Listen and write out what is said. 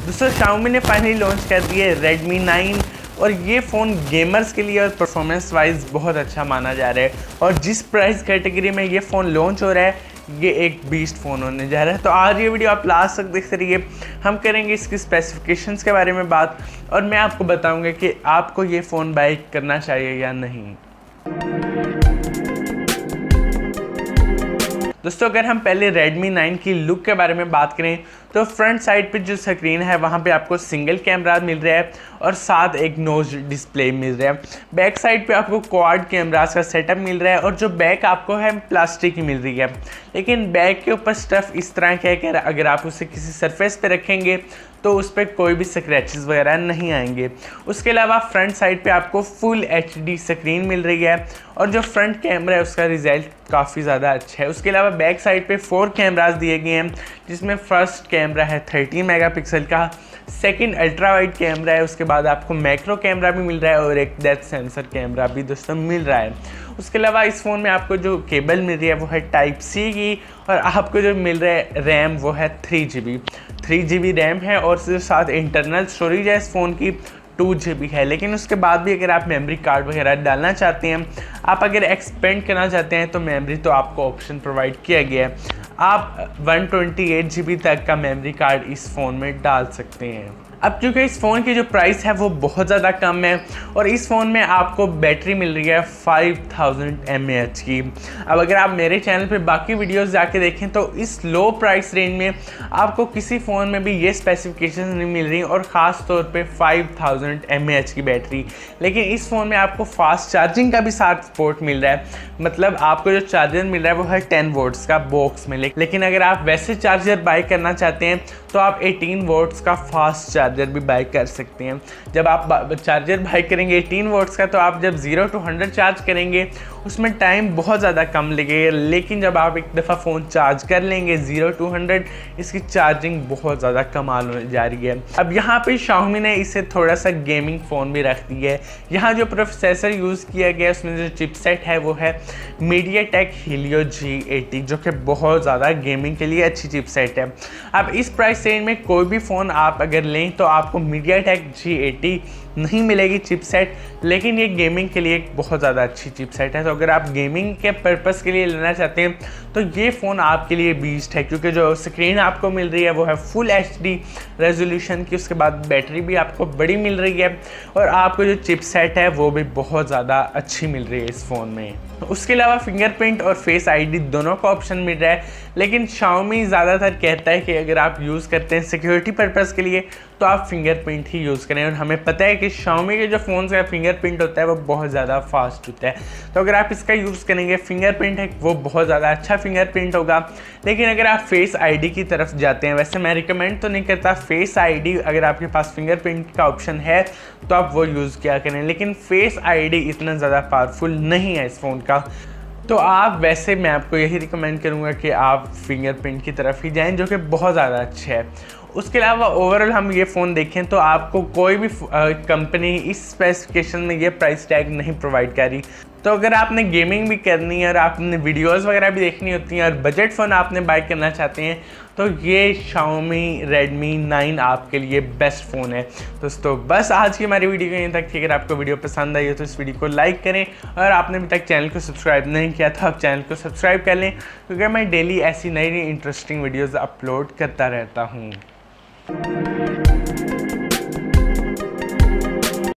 दोस्तों Xiaomi ने finally launch कर दिया है Redmi 9 और ये फ़ोन गेमर्स के लिए और परफॉर्मेंस वाइज बहुत अच्छा माना जा रहा है। और जिस प्राइस कैटेगरी में ये फ़ोन लॉन्च हो रहा है ये एक बीस्ट फ़ोन होने जा रहा है। तो आज ये वीडियो आप लास्ट तक देखते रहिए। हम करेंगे इसकी स्पेसिफिकेशंस के बारे में बात और मैं आपको बताऊंगा कि आपको ये फ़ोन बाय करना चाहिए या नहीं। दोस्तों अगर हम पहले Redmi 9 की लुक के बारे में बात करें तो फ्रंट साइड पे जो स्क्रीन है वहाँ पे आपको सिंगल कैमरा मिल रहा है और साथ एक नोज डिस्प्ले मिल रहा है। बैक साइड पे आपको क्वाड कैमरास का सेटअप मिल रहा है और जो बैक आपको है प्लास्टिक की मिल रही है, लेकिन बैक के ऊपर स्टफ़ इस तरह का है कि अगर आप उसे किसी सरफेस पे रखेंगे तो उस पर कोई भी स्क्रैचेस वगैरह नहीं आएंगे। उसके अलावा फ्रंट साइड पे आपको फुल HD स्क्रीन मिल रही है और जो फ्रंट कैमरा है उसका रिजल्ट काफ़ी ज़्यादा अच्छा है। उसके अलावा बैक साइड पे 4 कैमरास दिए गए हैं, जिसमें फर्स्ट कैमरा है 13 मेगापिक्सल का, सेकंड अल्ट्रा वाइड कैमरा है, उसके बाद आपको मैक्रो कैमरा भी मिल रहा है और एक डेप्थ सेंसर कैमरा भी दोस्तों मिल रहा है। उसके अलावा इस फ़ोन में आपको जो केबल मिल रही है वो है Type-C की और आपको जो मिल रहा है रैम वो है 3GB रैम है और उसके साथ इंटरनल स्टोरेज है इस फ़ोन की 2GB है। लेकिन उसके बाद भी अगर आप मेमोरी कार्ड वगैरह डालना चाहते हैं, आप अगर एक्सपेंड करना चाहते हैं तो मेमोरी तो आपको ऑप्शन प्रोवाइड किया गया है। आप 128GB तक का मेमोरी कार्ड इस फ़ोन में डाल सकते हैं। अब क्योंकि इस फ़ोन की जो प्राइस है वो बहुत ज़्यादा कम है और इस फ़ोन में आपको बैटरी मिल रही है 5000 mAh की। अब अगर आप मेरे चैनल पे बाकी वीडियोस जाके देखें तो इस लो प्राइस रेंज में आपको किसी फ़ोन में भी ये स्पेसिफिकेशन नहीं मिल रही और ख़ास तौर पे 5000 mAh की बैटरी। लेकिन इस फ़ोन में आपको फास्ट चार्जिंग का भी साथ सपोर्ट मिल रहा है, मतलब आपको जो चार्जर मिल रहा है वो है 10 वोट्स का बॉक्स में। लेकिन अगर आप वैसे चार्जर बाय करना चाहते हैं तो आप 18 वोट्स का फास्ट चार्जर भी बाय कर सकते हैं। जब आप चार्जर बाय करेंगे 18 वोट्स का तो आप जब 0 to 100 चार्ज करेंगे उसमें टाइम बहुत ज़्यादा कम लगेगा, लेकिन जब आप एक दफ़ा फ़ोन चार्ज कर लेंगे 0 to 100 इसकी चार्जिंग बहुत ज़्यादा कमाल होने जा रही है। अब यहाँ पे Xiaomi ने इसे थोड़ा सा गेमिंग फ़ोन भी रख दिया है। यहाँ जो प्रोसेसर यूज़ किया गया है उसमें जो चिपसेट है वो है MediaTek Helio G80 जो कि बहुत ज़्यादा गेमिंग के लिए अच्छी चिपसेट है। अब इस प्राइस रेंज में कोई भी फ़ोन आप अगर लें तो आपको MediaTek G80 नहीं मिलेगी चिपसेट, लेकिन ये गेमिंग के लिए एक बहुत ज़्यादा अच्छी चिपसेट है। तो अगर आप गेमिंग के पर्पस के लिए लेना चाहते हैं तो ये फ़ोन आपके लिए बीस्ट है, क्योंकि जो स्क्रीन आपको मिल रही है वो है फुल HD रेजोल्यूशन की। उसके बाद बैटरी भी आपको बड़ी मिल रही है और आपको जो चिपसेट है वो भी बहुत ज़्यादा अच्छी मिल रही है इस फ़ोन में। उसके अलावा फिंगरप्रिंट और फेस ID दोनों का ऑप्शन मिल रहा है, लेकिन Xiaomi ज़्यादातर कहता है कि अगर आप यूज़ करते हैं सिक्योरिटी पर्पस के लिए तो आप फिंगरप्रिंट ही यूज़ करें। और हमें पता है कि Xiaomi के जो फ़ोन का फिंगरप्रिंट होता है वो बहुत ज़्यादा फास्ट होता है, तो अगर आप इसका यूज़ करेंगे फिंगरप्रिंट है वो बहुत ज़्यादा अच्छा फिंगरप्रिंट होगा। लेकिन अगर आप फेस ID की तरफ जाते हैं, वैसे मैं रिकमेंड तो नहीं करता फेस ID, अगर आपके पास फिंगरप्रिंट का ऑप्शन है तो आप वो यूज़ किया करें, लेकिन फेस ID इतना ज़्यादा पावरफुल नहीं है इस फ़ोन का। तो आप वैसे मैं आपको यही रिकमेंड करूँगा कि आप फिंगरप्रिंट की तरफ ही जाएं जो कि बहुत ज़्यादा अच्छा है। उसके अलावा ओवरऑल हम ये फ़ोन देखें तो आपको कोई भी कंपनी इस स्पेसिफिकेशन में ये प्राइस टैग नहीं प्रोवाइड कर रही। तो अगर आपने गेमिंग भी करनी है और आपने वीडियोस वगैरह भी देखनी होती हैं और बजट फ़ोन आपने बाय करना चाहते हैं तो ये Xiaomi Redmi 9 आपके लिए बेस्ट फ़ोन है। दोस्तों बस आज की हमारी वीडियो यहीं तक थी। अगर आपको वीडियो पसंद आई हो तो इस वीडियो को लाइक करें और आपने अभी तक चैनल को सब्सक्राइब नहीं किया तो आप चैनल को सब्सक्राइब कर लें, क्योंकि मैं डेली ऐसी नई इंटरेस्टिंग वीडियोज़ अपलोड करता रहता हूँ।